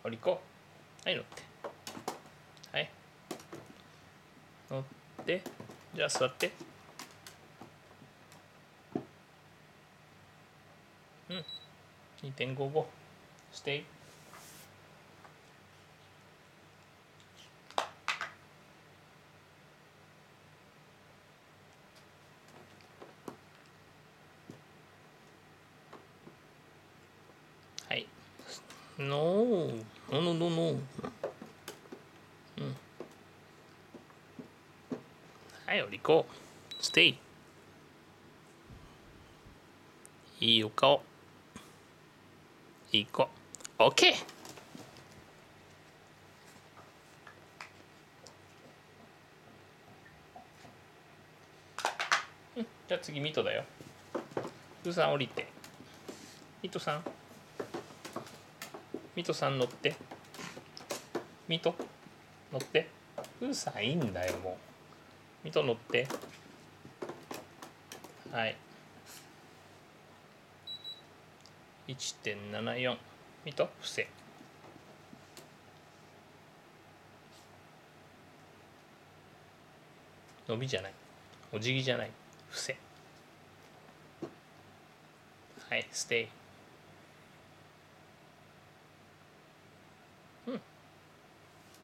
降りこ。はい、乗って。はい。乗って。じゃあ座って。うん。2.55。ステイ。はい。ノー。ノーノーノーノー。うん。はい、降りこう。ステイ。いいお顔。いい子。オッケー。うん、じゃあ次ミトだよ。ウーさん降りて。ミトさん。ミトさん乗って。ミト乗って。ウーさんいいんだよもう。ミト乗って。はい。1.74。ミト伏せ。伸びじゃない。お辞儀じゃない。伏せ。はい、ステイ。